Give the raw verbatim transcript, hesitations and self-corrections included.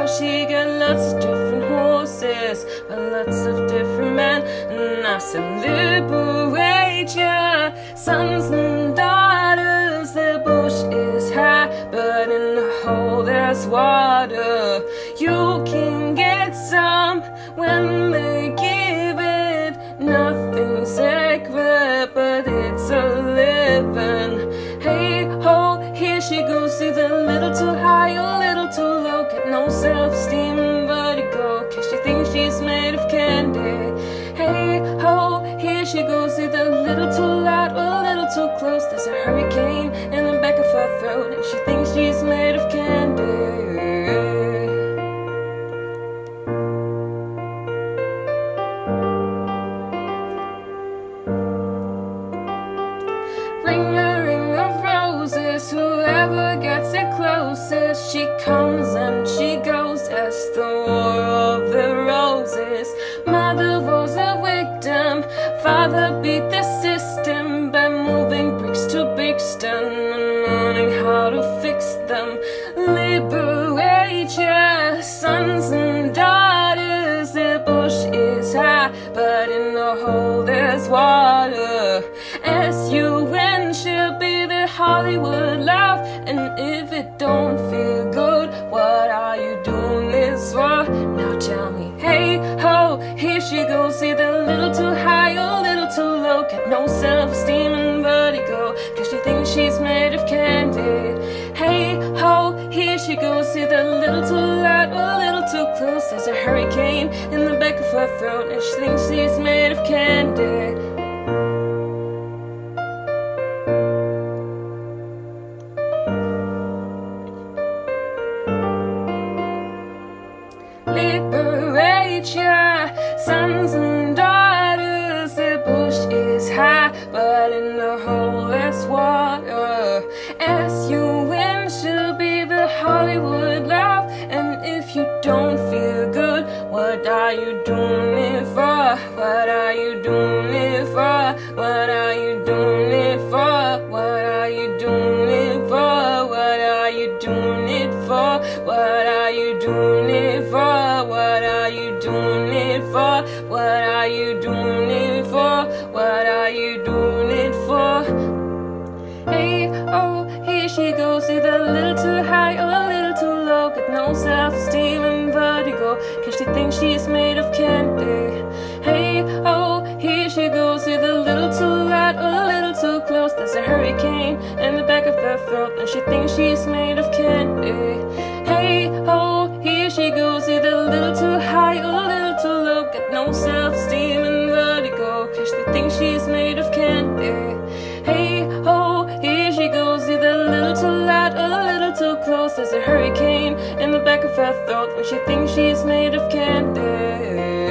she got lots of different horses, but lots of different men. And I said, liberate your sons and daughters. The bush is high, but in the hole there's water. You can get some when they give it. Nothing's sacred, but it's a living. Hey ho, here she goes, either a little too high or a little too low. Got no self-esteem and vertigo, cause she thinks she's made of candy. Hey ho, here she goes, either a little too loud or a little too close. There's a hurricane in the back of her throat, and she thinks she's made of candy. Ring a ring of roses, whoever gets it closest. She comes and she goes as the war of the roses. Mother was a victim, father beat the system by moving bricks to Brixton and learning how to fix them. Liberate your sons and daughters. The bush is high, but in the hole there's water. S U N should be the Hollywood love, and if it don't feel good, what are you doing this for? Now tell me, hey ho, here she goes, either a little too high or a little too low. Got no self-esteem and vertigo, cause she thinks she's made of candy. Hey ho, here she goes, either a little too loud or a little too close. There's a hurricane in the back of her throat, and she thinks she's made of candy. Liberate your sons and daughters. The bush is high, but in the hole there's water. S U N should be the Hollywood love, and if you don't feel good, what are you doing it for? What are you doing it for? What are you doing it for? What are you doing it for? What are you doing it for? What are you doing it for? What are you doing it for? What are you doing it for? What are you doing it for? Hey oh, here she goes, either a little too high or a little too low. Got no self-esteem and vertigo, cause she thinks she's made of candy. Hey oh, here she goes, either a little too loud or a little too close. There's a hurricane in the back of her throat, and she thinks she's made of candy. Hey oh, here she goes, either a little too high or a little too low. Got no self-esteem and vertigo, cause she thinks she's made of candy. Hey ho, here she goes, either a little too loud or a little too close. There's a hurricane in the back of her throat, and she thinks she's made of candy.